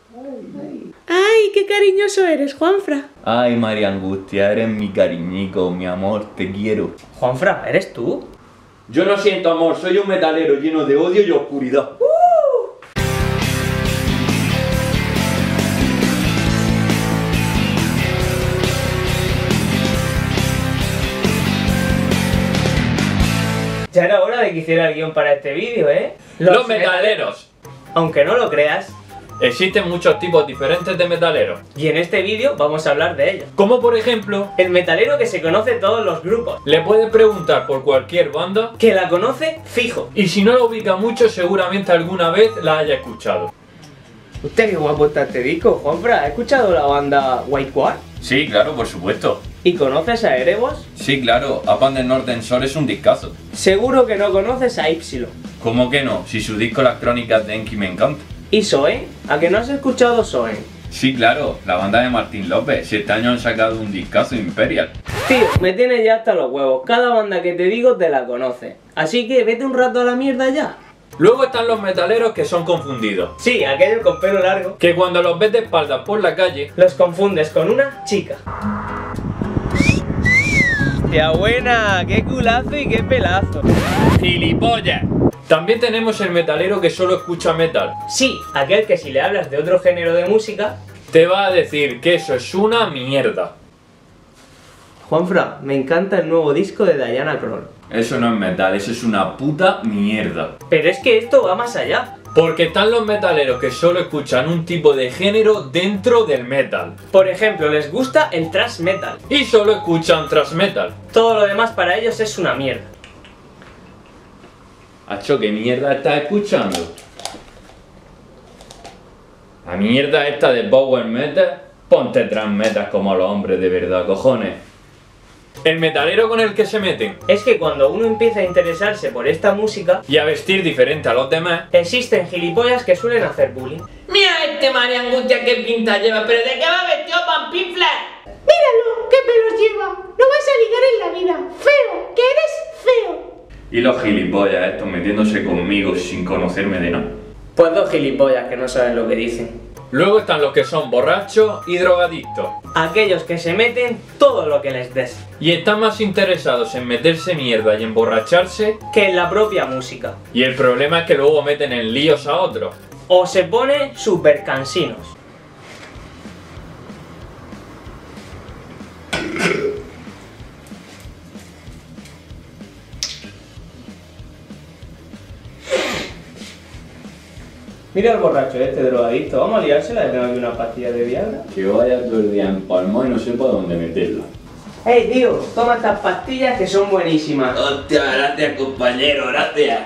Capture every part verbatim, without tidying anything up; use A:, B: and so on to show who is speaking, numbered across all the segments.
A: Ay, qué cariñoso eres, Juanfra.
B: Ay, María Angustia, eres mi cariñico, mi amor, te quiero.
C: Juanfra, ¿eres tú?
B: Yo no siento amor, soy un metalero lleno de odio y oscuridad.
A: ¡Uh!
C: Ya era hora de que hiciera el guión para este vídeo, ¿eh?
B: Los, Los metaleros.
C: Aunque no lo creas,
B: existen muchos tipos diferentes de metaleros.
C: Y en este vídeo vamos a hablar de ellos.
B: Como por ejemplo,
C: el metalero que se conoce todos los grupos.
B: Le puedes preguntar por cualquier banda
C: que la conoce fijo.
B: Y si no la ubica mucho, seguramente alguna vez la haya escuchado.
C: Usted qué guapo está este disco, Juanfra. ¿Ha escuchado la banda White Quad?
B: Sí, claro, por supuesto.
C: ¿Y conoces a Erebos?
B: Sí, claro, Up and the Northern Shore es un discazo.
C: Seguro que no conoces a Ipsilon.
B: ¿Cómo que no? Si su disco Las Crónicas de Enki me encanta.
C: ¿Y Soen? ¿A que no has escuchado Soen?
B: Sí, claro, la banda de Martín López. Este año han sacado un discazo Imperial.
C: Tío, me tienes ya hasta los huevos. Cada banda que te digo te la conoce. Así que vete un rato a la mierda ya.
B: Luego están los metaleros que son confundidos.
C: Sí, aquellos con pelo largo.
B: Que cuando los ves de espaldas por la calle,
C: los confundes con una chica. ¡Tía buena! ¡Qué culazo y qué pelazo!
B: ¡Gilipollas! También tenemos el metalero que solo escucha metal.
C: Sí, aquel que si le hablas de otro género de música,
B: te va a decir que eso es una mierda.
C: Juanfra, me encanta el nuevo disco de Diana Krall.
B: Eso no es metal, eso es una puta mierda.
C: Pero es que esto va más allá.
B: Porque están los metaleros que solo escuchan un tipo de género dentro del metal.
C: Por ejemplo, les gusta el thrash metal.
B: Y solo escuchan thrash metal.
C: Todo lo demás para ellos es una mierda.
B: Acho, ¿qué mierda estás escuchando? La mierda esta de power metal. Ponte thrash metal como los hombres de verdad, cojones. El metalero con el que se meten
C: es que cuando uno empieza a interesarse por esta música
B: y a vestir diferente a los demás,
C: existen gilipollas que suelen hacer bullying.
D: Mira este María Angustia qué pinta lleva, pero ¿de qué va vestido pampifla?
A: Míralo, qué pelos lleva. No vas a ligar en la vida. Feo, que eres feo.
B: Y los gilipollas estos metiéndose conmigo sin conocerme de nada.
C: Pues dos gilipollas que no saben lo que dicen.
B: Luego están los que son borrachos y drogadictos.
C: Aquellos que se meten todo lo que les des.
B: Y están más interesados en meterse mierda y emborracharse
C: que en la propia música.
B: Y el problema es que luego meten en líos a otros.
C: O se ponen súper cansinos. Mira el borracho este drogadicto, vamos a liársela, le tengo aquí una pastilla de Viagra.
B: Que vaya todo el día en palmo y no sepa dónde meterla.
C: Hey tío, toma estas pastillas que son buenísimas.
B: Hostia, gracias compañero, gracias.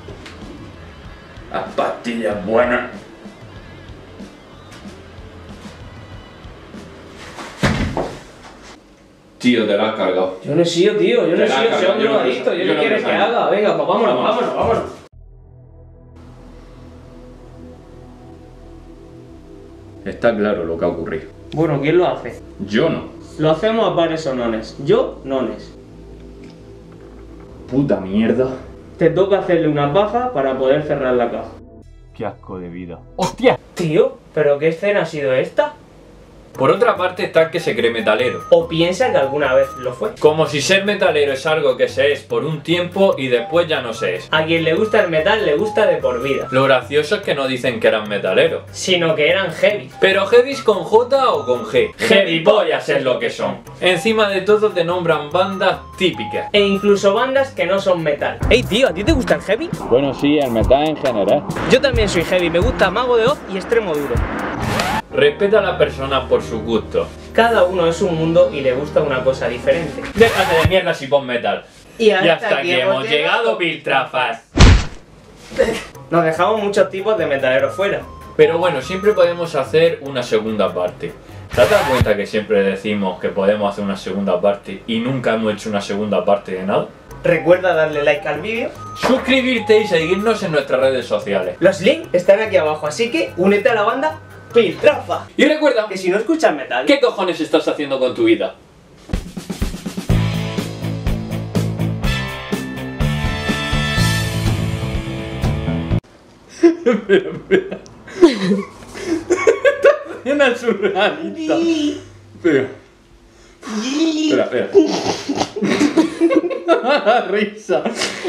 B: Las pastillas buenas. Tío, te la has cargado.
C: Yo no he sido, tío, yo no he sido, soy un drogadicto, yo no quieres que haga. Venga, pues vámonos, vámonos, vámonos.
B: Está claro lo que ha ocurrido.
C: Bueno, ¿quién lo hace?
B: Yo no.
C: Lo hacemos a pares o nones. Yo, nones.
B: Puta mierda.
C: Te toca hacerle una baja para poder cerrar la caja.
B: Qué asco de vida. ¡Hostia!
C: Tío, ¿pero qué escena ha sido esta?
B: Por otra parte está el que se cree metalero.
C: O piensa que alguna vez lo fue.
B: Como si ser metalero es algo que se es por un tiempo y después ya no se es.
C: A quien le gusta el metal le gusta de por vida.
B: Lo gracioso es que no dicen que eran metaleros,
C: sino que eran heavy.
B: Pero heavies con J o con G. Heavybollas es lo que son. Encima de todo te nombran bandas típicas.
C: E incluso bandas que no son metal. Ey tío, ¿a ti te gusta el heavy?
B: Bueno sí, el metal en general.
C: Yo también soy heavy, me gusta Mago de Oz y Extremo Duro.
B: Respeta a las personas por sus gustos.
C: Cada uno es un mundo y le gusta una cosa diferente.
B: Déjate de mierdas y pon metal.
C: Y hasta,
B: y hasta aquí hemos llegado,
C: llegado
B: piltrafas.
C: Nos dejamos muchos tipos de metaleros fuera.
B: Pero bueno, siempre podemos hacer una segunda parte. ¿Te has dado cuenta que siempre decimos que podemos hacer una segunda parte y nunca hemos hecho una segunda parte de nada?
C: Recuerda darle like al vídeo,
B: suscribirte y seguirnos en nuestras redes sociales.
C: Los links están aquí abajo, así que únete a la banda Piltrafa.
B: Y recuerda
C: que si no escuchas metal,
B: ¿qué cojones estás haciendo con tu vida? Espera, espera. escena surrealista. Espera. Espera, espera. La risa.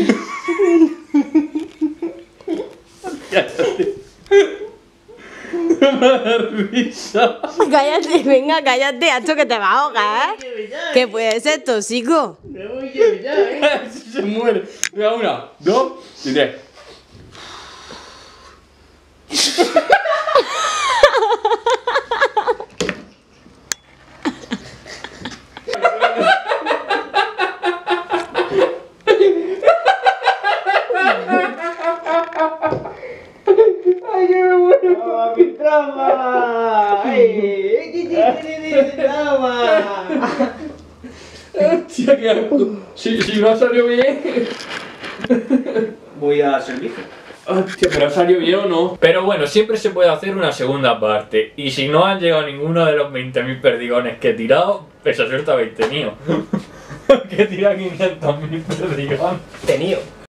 B: Cállate. La risa.
E: Cállate, venga, cállate, hacho, que te va a ahogar. ¿Qué puede ser tóxico?
C: Me voy yo ya, ¿eh?
B: Se muere. Venga, una, dos y tres.
C: ¡Ay, que me muero! ¡Mi trama! ¡Ay! ¿Qué tiene trama?
B: Hostia, qué asco. Si, si no ha salido bien.
C: Voy a servicio.
B: Hostia, pero ha salido bien o no. Pero bueno, siempre se puede hacer una segunda parte. Y si no han llegado ninguno de los veinte mil perdigones que he tirado, esa suerte habéis tenido. Que tira quinientos mil perdigones.
C: Tenido.